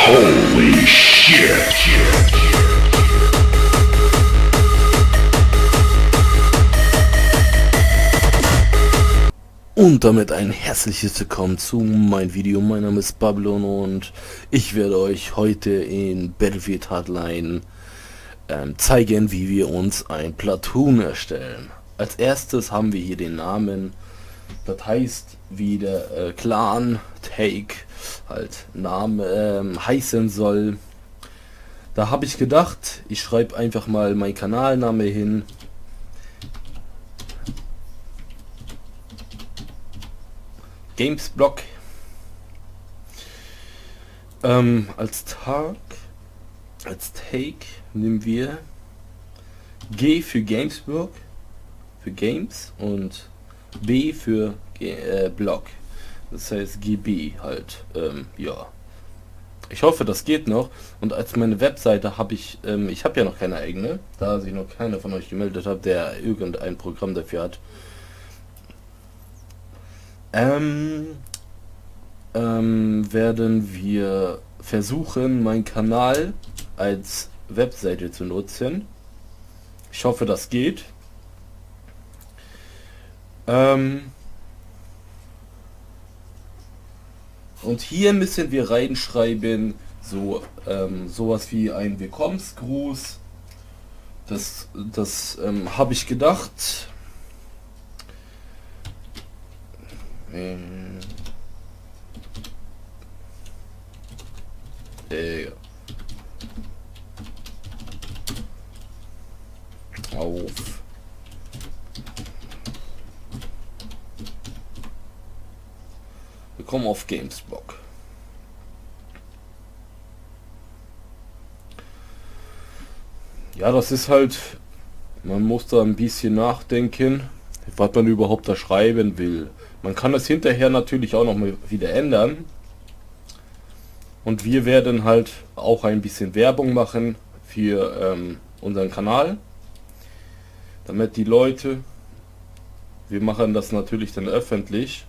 Holy shit! Und damit ein herzliches Willkommen zu meinem Video. Mein Name ist Babylon und ich werde euch heute in Battlefield Hardline zeigen, wie wir uns ein Platoon erstellen. Als erstes haben wir hier den Namen. Das heißt, wie der Clan Take halt Name heißen soll. Da habe ich gedacht, ich schreibe einfach mal meinen Kanalname hin. Gamesblock. Als Take nehmen wir G für Gamesblock, für Games, und B für Block. Das heißt GB halt. Ja. Ich hoffe, das geht noch. Und als meine Webseite habe ich habe ja noch keine eigene, da sich noch keiner von euch gemeldet hat, der irgendein Programm dafür hat. Werden wir versuchen, meinen Kanal als Webseite zu nutzen. Ich hoffe, das geht. Und hier müssen wir reinschreiben, sowas wie ein Willkommensgruß. Das habe ich gedacht. Auf Willkommen auf Gamesblock. Ja, das ist halt, man muss da ein bisschen nachdenken, was man überhaupt da schreiben will. Man kann das hinterher natürlich auch noch mal wieder ändern. Und wir werden halt auch ein bisschen Werbung machen für unseren Kanal. Damit die Leute, wir machen das natürlich dann öffentlich,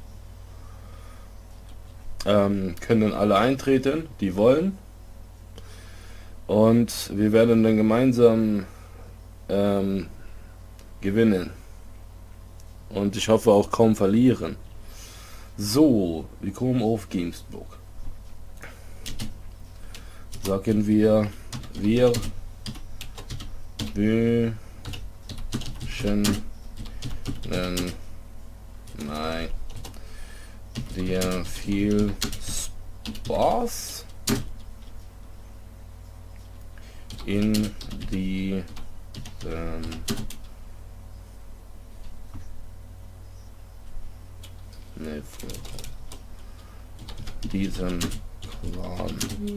können alle eintreten, die wollen. Und wir werden dann gemeinsam gewinnen. Und ich hoffe auch kaum verlieren. So, wir kommen auf Gamesblock. Sagen wir wünschen dir viel Spaß in diesem Clan.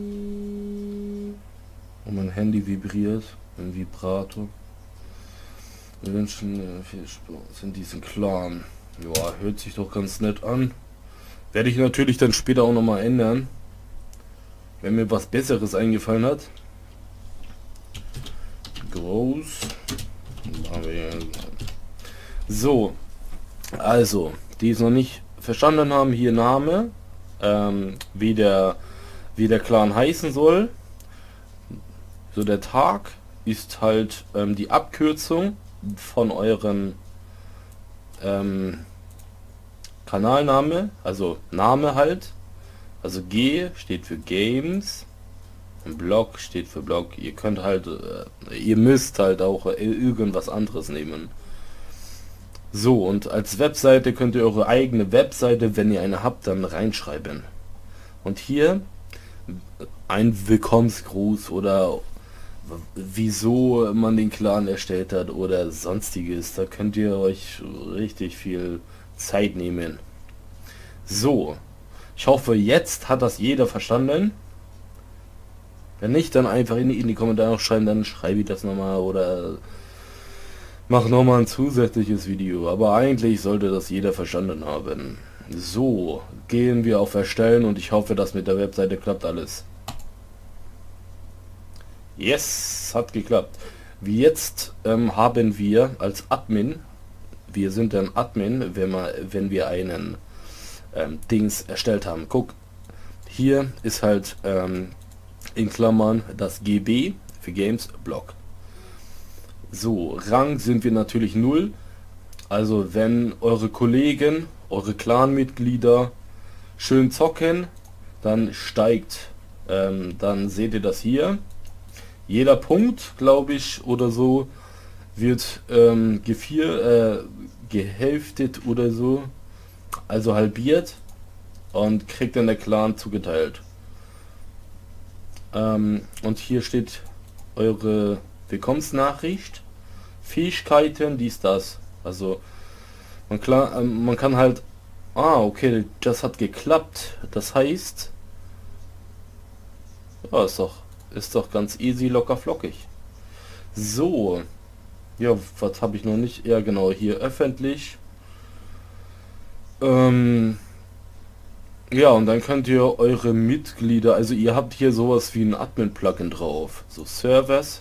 Und mein Handy vibriert, ein Vibrator. Wir wünschen viel Spaß in diesem Clan. Ja, hört sich doch ganz nett an. Werde ich natürlich dann später auch noch mal ändern, wenn mir was Besseres eingefallen hat. Groß. So, also, die es noch nicht verstanden haben, hier Name, wie der Clan heißen soll. So, der Tag ist halt die Abkürzung von eurem Kanalname, also Name halt. Also G steht für Games und Block steht für Block. Ihr könnt halt, ihr müsst halt auch irgendwas anderes nehmen. So, und als Webseite könnt ihr eure eigene Webseite, wenn ihr eine habt, dann reinschreiben. Und hier ein Willkommensgruß oder wieso man den Clan erstellt hat oder sonstiges. Da könnt ihr euch richtig viel Zeit nehmen. So, ich hoffe, jetzt hat das jeder verstanden. Wenn nicht, dann einfach in die Kommentare schreiben, dann schreibe ich das nochmal oder mache nochmal ein zusätzliches Video. Aber eigentlich sollte das jeder verstanden haben. So, gehen wir auf Erstellen und ich hoffe, dass mit der Webseite klappt alles. Yes, hat geklappt. Wie jetzt haben wir als Admin, wir sind dann Admin, wenn wir einen Dings erstellt haben. Guck, hier ist halt in Klammern das GB für Games Block. So, Rang sind wir natürlich 0. Also wenn eure Kollegen, eure Clan-Mitglieder schön zocken, dann steigt, dann seht ihr das hier. Jeder Punkt, glaube ich, oder so, wird gehälftet oder so, also halbiert, und kriegt dann der Clan zugeteilt. Und hier steht eure Willkommensnachricht, Fähigkeiten, dies, das. Also man kann halt, okay, das hat geklappt. Das heißt, ja, ist doch ganz easy, locker flockig. So, ja, was habe ich noch nicht? Ja, genau, hier öffentlich. Ja, und dann könnt ihr eure Mitglieder, also ihr habt hier sowas wie ein Admin-Plugin drauf. So Servers.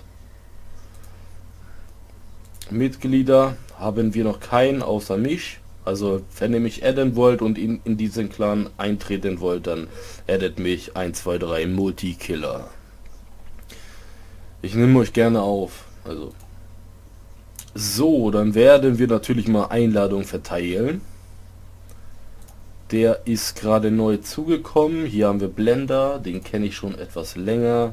Mitglieder haben wir noch keinen außer mich. Also wenn ihr mich adden wollt und in diesen Clan eintreten wollt, dann addet mich 123 Multikiller. Ich nehme euch gerne auf. Also so, dann werden wir natürlich mal Einladungen verteilen. Der ist gerade neu zugekommen. Hier haben wir Blender, den kenne ich schon etwas länger.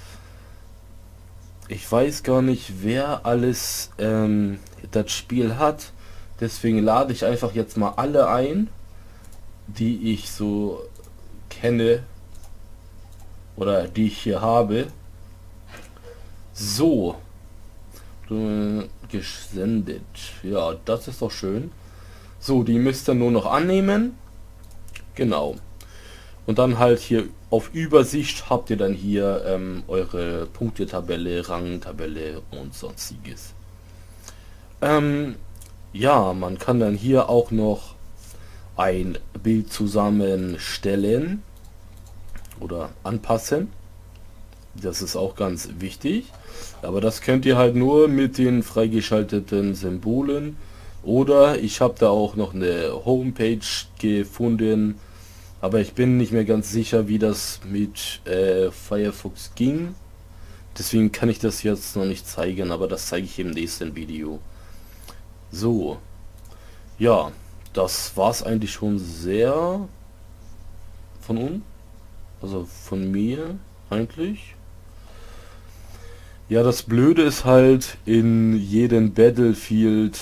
Ich weiß gar nicht, wer alles das Spiel hat. Deswegen lade ich einfach jetzt mal alle ein, die ich so kenne oder die ich hier habe. So, gesendet. Ja, das ist doch schön. So, die müsst ihr nur noch annehmen. Genau. Und dann halt hier auf Übersicht habt ihr dann hier eure Punktetabelle, Rangtabelle und sonstiges. Ja, man kann dann hier auch noch ein Bild zusammenstellen oder anpassen. Das ist auch ganz wichtig. Aber das könnt ihr halt nur mit den freigeschalteten Symbolen. Oder ich habe da auch noch eine Homepage gefunden. Aber ich bin nicht mehr ganz sicher, wie das mit Firefox ging. Deswegen kann ich das jetzt noch nicht zeigen, aber das zeige ich im nächsten Video. So, ja, das war's eigentlich schon sehr von uns, also von mir eigentlich. Ja, das Blöde ist halt, in jedem Battlefield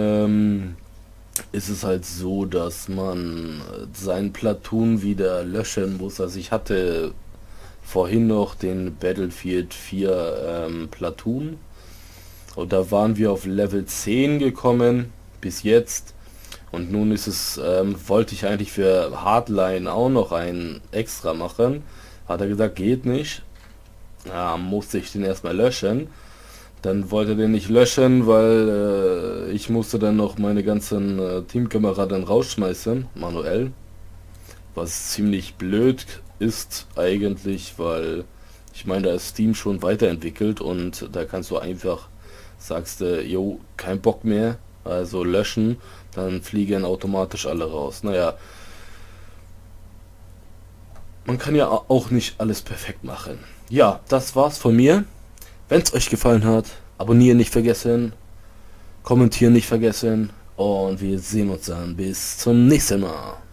ist es halt so, dass man sein Platoon wieder löschen muss. Also ich hatte vorhin noch den Battlefield 4 Platoon. Und da waren wir auf Level 10 gekommen, bis jetzt. Und nun ist es, wollte ich eigentlich für Hardline auch noch ein extra machen. Hat er gesagt, geht nicht. Ja, musste ich den erstmal löschen. Dann wollte er den nicht löschen, weil ich musste dann noch meine ganzen Teamkameraden rausschmeißen, manuell. Was ziemlich blöd ist eigentlich, weil ich meine, da ist Steam schon weiterentwickelt und da kannst du einfach sagst du, jo, kein Bock mehr, also löschen, dann fliegen automatisch alle raus. Naja, man kann ja auch nicht alles perfekt machen. Ja, das war's von mir. Wenn es euch gefallen hat, abonnieren nicht vergessen, kommentieren nicht vergessen und wir sehen uns dann bis zum nächsten Mal.